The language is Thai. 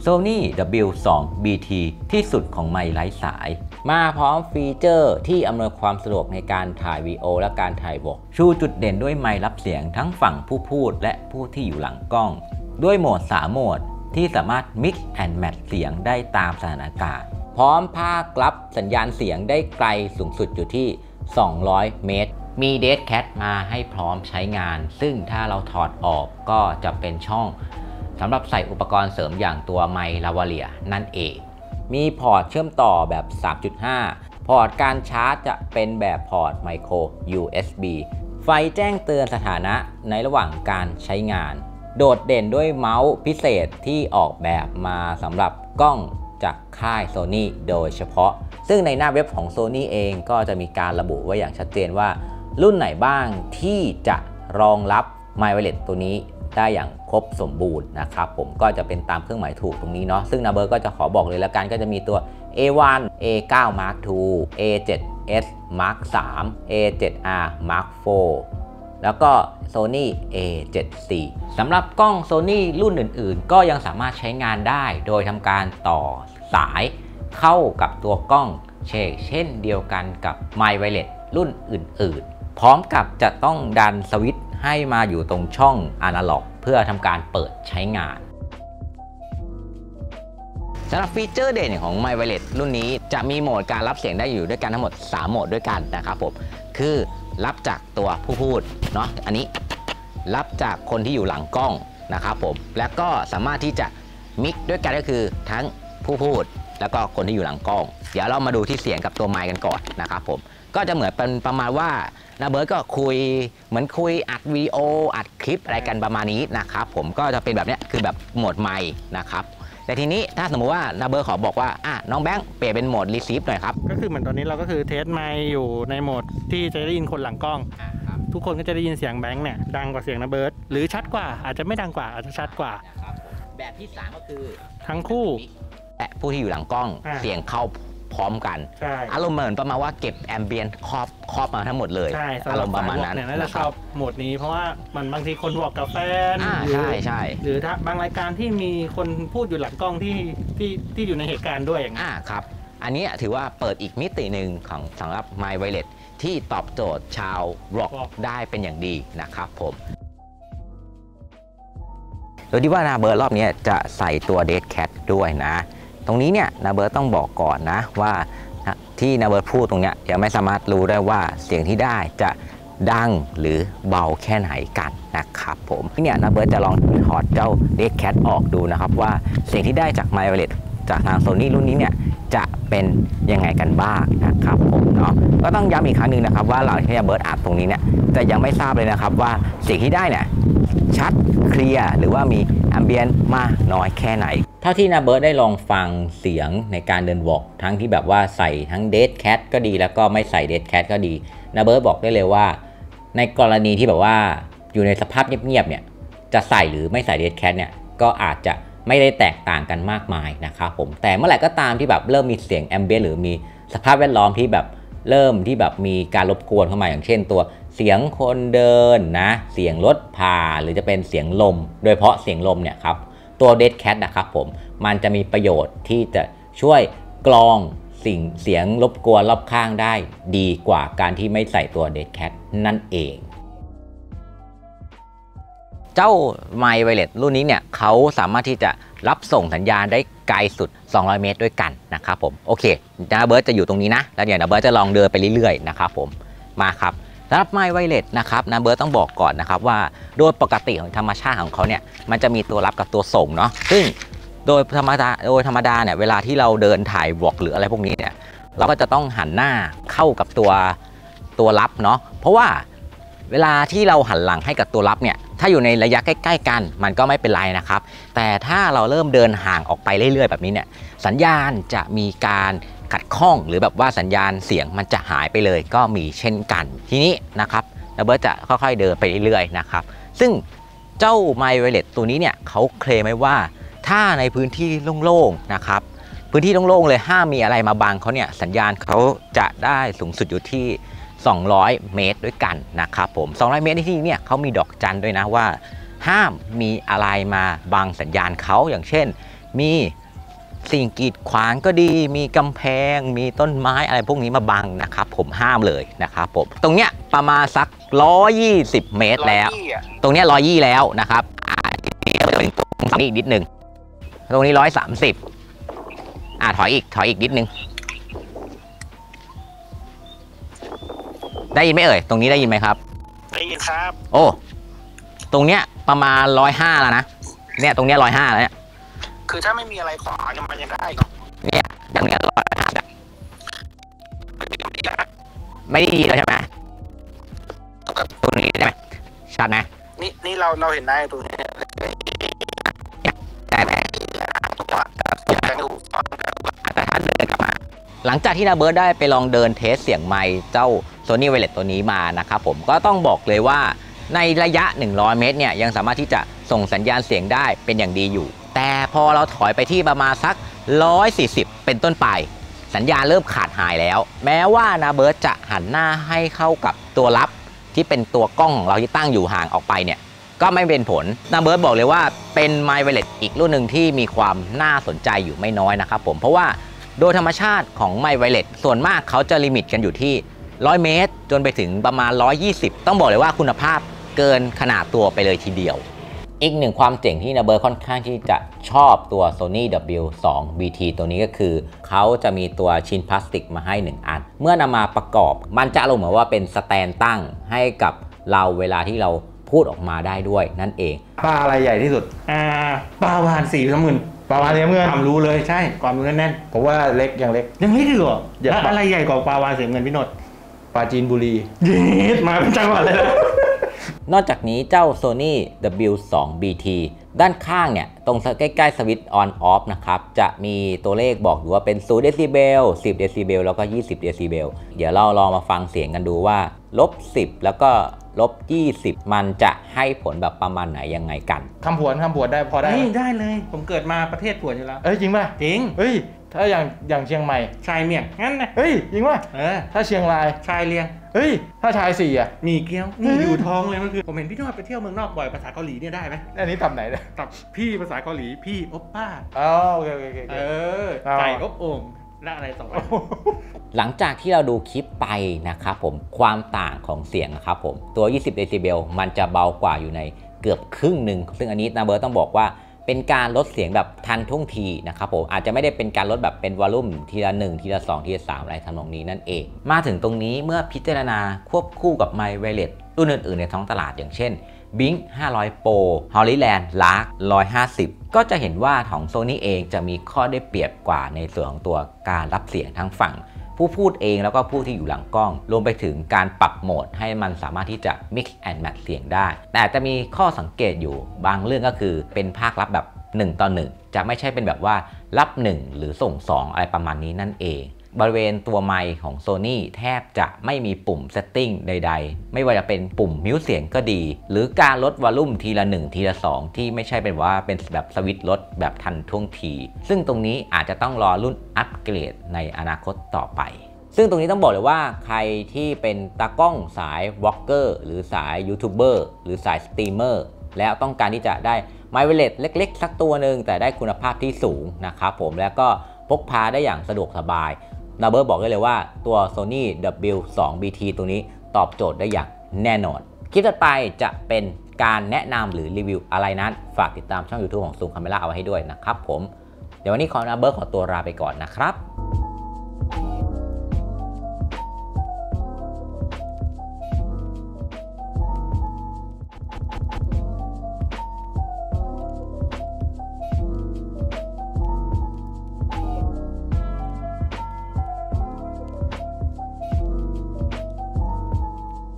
Sony W2BT ที่สุดของไมค์ไร้สายมาพร้อมฟีเจอร์ที่อำนวยความสะดวกในการถ่ายวีดีโอและการถ่ายวอล์กชูจุดเด่นด้วยไมค์รับเสียงทั้งฝั่งผู้พูดและผู้ที่อยู่หลังกล้องด้วยโหมด3โหมดที่สามารถ Mix and Match เสียงได้ตามสถานการณ์พร้อมภาครับสัญญาณเสียงได้ไกลสูงสุดอยู่ที่200 เมตรมี Dead Cat มาให้พร้อมใช้งานซึ่งถ้าเราถอดออกก็จะเป็นช่องสำหรับใส่อุปกรณ์เสริมอย่างตัวไมค์ลาวาเลียนั่นเองมีพอร์ตเชื่อมต่อแบบ 3.5 พอร์ตการชาร์จจะเป็นแบบพอร์ตไมโคร USB ไฟแจ้งเตือนสถานะในระหว่างการใช้งานโดดเด่นด้วยเมาส์พิเศษที่ออกแบบมาสำหรับกล้องจากค่าย Sony โดยเฉพาะซึ่งในหน้าเว็บของ Sony เองก็จะมีการระบุไว้อย่างชัดเจนว่ารุ่นไหนบ้างที่จะรองรับ Mic Wireless ตัวนี้ได้อย่างครบสมบูรณ์นะครับผมก็จะเป็นตามเครื่องหมายถูกตรงนี้เนาะซึ่งนาเบิร์ก็จะขอบอกเลยแล้วกันก็จะมีตัว A1 A9 Mark II A7S Mark III A7R Mark IV แล้วก็ Sony A7C สำหรับกล้อง Sony รุ่นอื่นๆก็ยังสามารถใช้งานได้โดยทำการต่อสายเข้ากับตัวกล้องเช่นเดียวกันกับ Mic Wireless รุ่นอื่นๆพร้อมกับจะต้องดันสวิตช์ให้มาอยู่ตรงช่องอนาล็อกเพื่อทำการเปิดใช้งานสำหรับฟีเจอร์เด่นของ Mic Wireless รุ่นนี้จะมีโหมดการรับเสียงได้อยู่ด้วยกันทั้งหมด3โหมดด้วยกันนะครับผมคือรับจากตัวผู้พูดเนาะอันนี้รับจากคนที่อยู่หลังกล้องนะครับผมแล้วก็สามารถที่จะมิกด้วยกันก็คือทั้งผู้พูดแล้วก็คนที่อยู่หลังกล้องเดี๋ยวเรามาดูที่เสียงกับตัวไมค์กันก่อนนะครับผมก็จะเหมือนเป็นประมาณว่านาเบิร์ตก็คุยเหมือนคุยอัดวีดีโออัดคลิปอะไรกันประมาณนี้นะครับผมก็จะเป็นแบบนี้คือแบบโหมดไมค์นะครับแต่ทีนี้ถ้าสมมติว่านาเบิร์ตขอบอกว่าน้องแบงค์เปลี่ยนเป็นโหมดรีซีฟหน่อยครับก็คือเหมือนตอนนี้เราก็คือเทสไมค์อยู่ในโหมดที่จะได้ยินคนหลังกล้องทุกคนก็จะได้ยินเสียงแบงค์เนี่ยดังกว่าเสียงนาเบิร์ตหรือชัดกว่าอาจจะไม่ดังกว่าอาจจะชัดกว่าแบบที่3ก็คือทั้งคู่และผู้ที่อยู่หลังกล้องเสียงเข้าพร้อมกันอารมณ์เหมือนประมาณว่าเก็บแอมเบียนครอบมาทั้งหมดเลยอารมณ์ประมาณนั้นน่าจะชอบโหมดนี้เพราะว่ามันบางทีคนบอกกับแฟนใช่หรือถ้าบางรายการที่มีคนพูดอยู่หลังกล้องที่อยู่ในเหตุการณ์ด้วยอย่างนี้ครับอันนี้ถือว่าเปิดอีกมิติหนึ่งของสำหรับ Mic Wireless ที่ตอบโจทย์ชาวร็อกได้เป็นอย่างดีนะครับผมโดยที่ว่านาเบิร์ตรอบนี้จะใส่ตัว Dead Cat ด้วยนะตรงนี้เนี่ยนาเบิร์ตต้องบอกก่อนนะว่าที่นาเบิร์ตพูดตรงเนี้ยยังไม่สามารถรู้ได้ว่าเสียงที่ได้จะดังหรือเบาแค่ไหนกันนะครับผมเนี่ยนาเบิร์ตจะลองถอดเจ้า Dead Cat ออกดูนะครับว่าเสียงที่ได้จาก Mic Wireless จากทาง Sony รุ่นนี้เนี่ยจะเป็นยังไงกันบ้างนะครับผมเนาะก็ต้องย้ำอีกครั้งหนึ่งนะครับว่าเราที่นาเบิร์ตอัดตรงนี้เนี่ยจะยังไม่ทราบเลยนะครับว่าเสียงที่ได้เนี่ยชัดเคลียร์หรือว่ามีแอมเบียนมากน้อยแค่ไหนเท่าที่นาเบิร์ตได้ลองฟังเสียงในการเดินวอล์กทั้งที่แบบว่าใส่ทั้ง Dead Cat ก็ดีแล้วก็ไม่ใส่ Dead Cat ก็ดีนาเบิร์ตบอกได้เลยว่าในกรณีที่แบบว่าอยู่ในสภาพเงียบๆเนี่ยจะใส่หรือไม่ใส่ Dead Cat เนี่ยก็อาจจะไม่ได้แตกต่างกันมากมายนะครับผมแต่เมื่อไหร่ก็ตามที่แบบเริ่มมีเสียงแอมเบียนหรือมีสภาพแวดล้อมที่แบบเริ่มที่แบบมีการรบกวนเข้ามาอย่างเช่นตัวเสียงคนเดินนะเสียงรถผ่านหรือจะเป็นเสียงลมโดยเฉพาะเสียงลมเนี่ยครับตัว Dead Cat นะครับผมมันจะมีประโยชน์ที่จะช่วยกรองเสียงรบกวนรอบข้างได้ดีกว่าการที่ไม่ใส่ตัว Dead Cat นั่นเองเจ้า Mic Wireless รุ่นนี้เนี่ยเขาสามารถที่จะรับส่งสัญญาณได้ไกลสุด200 เมตรด้วยกันนะครับผมโอเคนาเบิร์ตจะอยู่ตรงนี้นะแล้วเดี๋ยวนาเบิร์ตจะลองเดินไปเรื่อยๆนะครับผมมาครับสำหรับ Mic Wireless นะครับนาเบิร์ตต้องบอกก่อนนะครับว่าโดยปกติของธรรมชาติของเขาเนี่ยมันจะมีตัวรับกับตัวส่งเนาะซึ่งโดยธรรมดาเนี่ยเวลาที่เราเดินถ่ายวอล์กหรืออะไรพวกนี้เนี่ยเราก็จะต้องหันหน้าเข้ากับตัวรับเนาะเพราะว่าเวลาที่เราหันหลังให้กับตัวรับเนี่ยถ้าอยู่ในระยะใกล้ๆกันมันก็ไม่เป็นไรนะครับแต่ถ้าเราเริ่มเดินห่างออกไปเรื่อยๆแบบนี้เนี่ยสัญญาณจะมีการขัดข้องหรือแบบว่าสัญญาณเสียงมันจะหายไปเลยก็มีเช่นกันทีนี้นะครับนาเบิร์ตจะค่อยๆเดินไปเรื่อยๆนะครับซึ่งเจ้า Mic Wireless ตัวนี้เนี่ยเขาเคลมไว้ว่าถ้าในพื้นที่โล่งๆนะครับพื้นที่โล่งๆเลยห้ามมีอะไรมาบังเขาเนี่ยสัญญาณเขาจะได้สูงสุดอยู่ที่200 เมตรด้วยกันนะครับผม200 เมตรที่นี่เนี่ยเขามีดอกจันด้วยนะว่าห้ามมีอะไรมาบังสัญญาณเขาอย่างเช่นมีสิ่งกีดขวางก็ดีมีกำแพงมีต้นไม้อะไรพวกนี้มาบังนะครับผมห้ามเลยนะครับผมตรงเนี้ยประมาณสัก120 เมตรแล้วตรงเนี้ย120แล้วนะครับตรงนี้อีกนิดนึงตรงนี้130ถอยอีกนิดนึงได้ยินไหมเอ่ยตรงนี้ได้ยินไหมครับได้ยินครับโอ้ตรงเนี้ยประมาณ105แล้วนะเนี่ยตรงเนี้ย105แล้วเนี่ยคือถ้าไม่มีอะไรขวางมันยังได้เนี่ยตรงเนี้ย105ไม่ได้ยินแล้วใช่ไหมตรงนี้ใช่ไหมชัดไหมนี่เราเห็นได้ตรงนี้แต่ถ้าเดินกลับมาหลังจากที่นาเบิร์ดได้ไปลองเดินเทสเสียงไมค์เจ้า Sony Wireless ตัวนี้มานะครับผมก็ต้องบอกเลยว่าในระยะ100 เมตรเนี่ยยังสามารถที่จะส่งสัญญาณเสียงได้เป็นอย่างดีอยู่แต่พอเราถอยไปที่ประมาณสัก140เป็นต้นไปสัญญาณเริ่มขาดหายแล้วแม้ว่านาเบิร์ดจะหันหน้าให้เข้ากับตัวรับที่เป็นตัวกล้องของเราที่ตั้งอยู่ห่างออกไปเนี่ยก็ไม่เป็นผลนาเบิร์ดบอกเลยว่าเป็น My Wireless อีกรุ่นหนึ่งที่มีความน่าสนใจอยู่ไม่น้อยนะครับผมเพราะว่าโดยธรรมชาติของ My Wireless ส่วนมากเขาจะลิมิตกันอยู่ที่100 เมตรจนไปถึงประมาณ120ต้องบอกเลยว่าคุณภาพเกินขนาดตัวไปเลยทีเดียวอีกหนึ่งความเจ๋งที่นาเบิร์ดค่อนข้างที่จะชอบตัว Sony W2 BT ตัวนี้ก็คือเขาจะมีตัวชิ้นพลาสติกมาให้1อันเมื่อนำมาประกอบมันจะอารมณ์เหมือนว่าเป็นสแตนตั้งให้กับเราเวลาที่เราพูดออกมาได้ด้วยนั่นเองปลาอะไรใหญ่ที่สุดปลาวาฬสีน้ำเงินปลาวาฬสีน้ำเงินความรู้เลยใช่ความรู้แน่นๆผมว่าเล็กยังเล็กเหรอแล้วอะไรใหญ่กว่าปลาวาฬสีน้ำเงินพี่นนท์ปลาจีนบุรีมาเป็นจังหวัดเลยนะนอกจากนี้เจ้า Sony W2 BT ด้านข้างเนี่ยตรงใกล้ๆสวิตช์ on off นะครับจะมีตัวเลขบอกอยู่ว่าเป็น0 เดซิเบล10 เดซิเบลแล้วก็20 เดซิเบลเดี๋ยวเราลองมาฟังเสียงกันดูว่า-10แล้วก็-20มันจะให้ผลแบบประมาณไหนยังไงกันคำผวนได้พอได้ได้เลยผมเกิดมาประเทศผวนอยู่แล้วจริงป่ะจริงถ้าอย่างเชียงใหม่ชายเมียงงั้นนะจริงป่ะถ้าเชียงรายชายเลียงถ้าชาย4 มีเกี้ยวนี่อยู่ท้องเลยเมื่อคืนผมเห็นพี่นวดไปเที่ยวเมืองนอกบ่อยภาษาเกาหลีเนี่ยได้ไหมอันนี้ตับไหนเนี่ยตับพี่ภาษาเกาหลีพี่โอปป้าโอเคไก่อบโอ่งและอะไรต่อไปหลังจากที่เราดูคลิปไปนะครับผมความต่างของเสียงนะครับผมตัว20 เดซิเบลมันจะเบากว่าอยู่ในเกือบครึ่งหนึ่งซึ่งอันนี้นาเบิร์ดต้องบอกว่าเป็นการลดเสียงแบบทันท่วงทีนะครับผมอาจจะไม่ได้เป็นการลดแบบเป็นวอลลุ่มทีละ1ทีละ2ทีละ3อะไรทำนองนี้นั่นเองมาถึงตรงนี้เมื่อพิจารณาควบคู่กับ My Wireless รุ่นอื่นๆในท้องตลาดอย่างเช่น Blink 500 Pro Hollyland Lark 150ก็จะเห็นว่าของ Sony เองจะมีข้อได้เปรียบกว่าในส่วนของตัวการรับเสียงทั้งฝั่งผู้พูดเองแล้วก็ผู้ที่อยู่หลังกล้องรวมไปถึงการปรับโหมดให้มันสามารถที่จะ mix and match เสียงได้แต่จะมีข้อสังเกตอยู่บางเรื่องก็คือเป็นภาครับแบบ1 ต่อ 1จะไม่ใช่เป็นแบบว่ารับ1หรือส่ง2อะไรประมาณนี้นั่นเองบริเวณตัวไมค์ของ Sony แทบจะไม่มีปุ่ม setting ใดๆไม่ว่าจะเป็นปุ่มมิวเสียงก็ดีหรือการลดวอลลุ่มทีละ1ทีละ2ที่ไม่ใช่เป็นว่าเป็นแบบสวิตช์ลดแบบทันท่วงทีซึ่งตรงนี้อาจจะต้องรอรุ่นอัปเกรดในอนาคตต่อไปซึ่งตรงนี้ต้องบอกเลยว่าใครที่เป็นตากล้องสายวอล์กเกอร์หรือสายยูทูบเบอร์หรือสายสตรีมเมอร์แล้วต้องการที่จะได้My Wireless เล็กๆสักตัวหนึ่งแต่ได้คุณภาพที่สูงนะครับผมแล้วก็พกพาได้อย่างสะดวกสบายนาเบิร์ดบอกได้เลยว่าตัว Sony W2 BT ตัวนี้ตอบโจทย์ได้อย่างแน่นอนคลิปต่อไปจะเป็นการแนะนำหรือรีวิวอะไรนั้นฝากติดตามช่อง YouTube ของ Zoom Camera เอาไว้ให้ด้วยนะครับผมเดี๋ยววันนี้นาเบิร์ดขอตัวลาไปก่อนนะครับ